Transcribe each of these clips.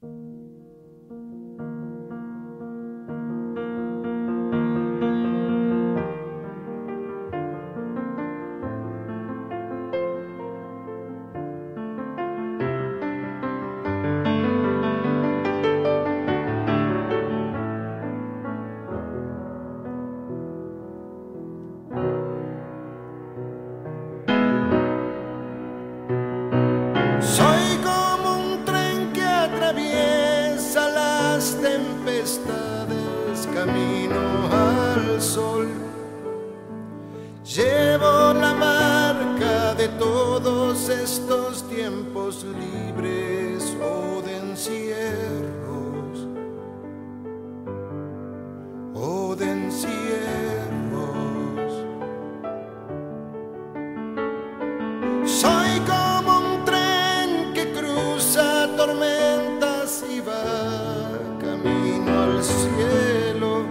Soy como un tren que atraviesa las tempestades, camino al sol. Llevo la marca de todos estos tiempos libres o de encierros, o de encierros. Soy como un tren que cruza tormentas y va camino al cielo,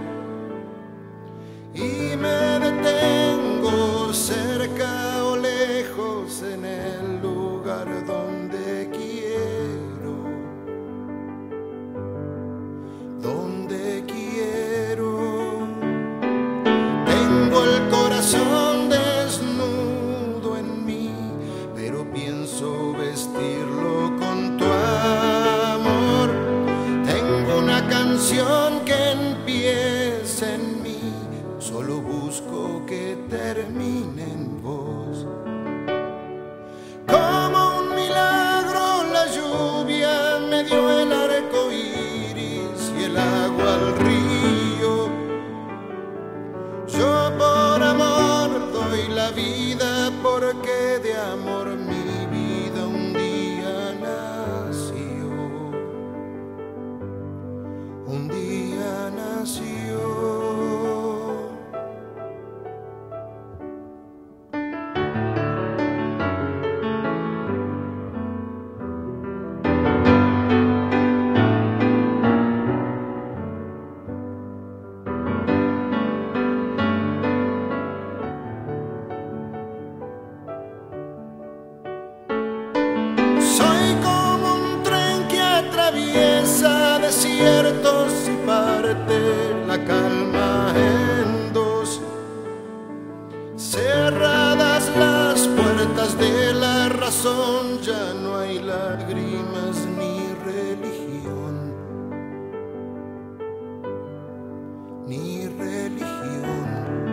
y me detengo cerca o lejos en el lugar donde quiero, donde quiero. Tengo el corazón desnudo en mí, pero pienso vestirlo con tu amor. Tengo una canción que empieza en mí, solo busco que termine en vos. Como un milagro la lluvia me dio el arco iris y el agua al río. Yo por amor doy la vida, porque de amor mi vida un día nació, un día nació. Soy como un tren que atraviesa desiertos y parte la calma en dos. Cerradas las puertas de la razón, ya no hay lágrimas ni religión, ni religión.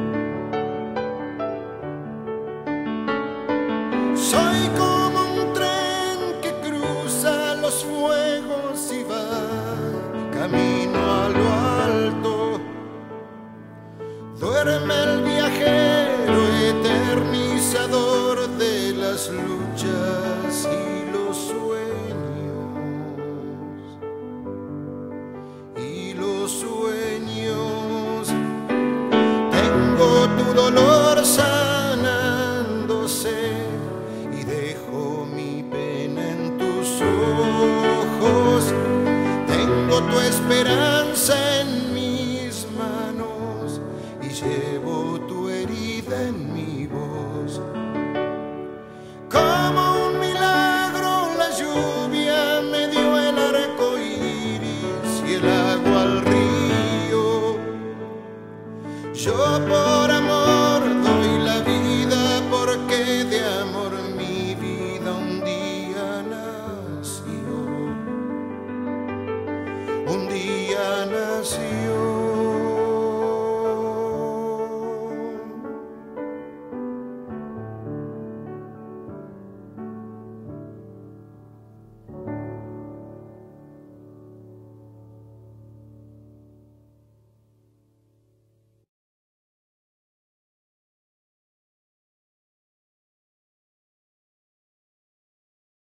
Soy como un tren que cruza los fuegos y va camino a lo alto. Duerme el viajero eternizador de las luchas y los sueños, y los sueños. Tengo tu dolor sanándose y dejo mi pena en tus ojos. Tengo tu esperanza en mis manos y llevo tu herida en mi voz. Como un milagro la lluvia me dio el arco iris y el agua al río. Yo por amor doy la vida, porque de amor mi vida un día nació, un día nació.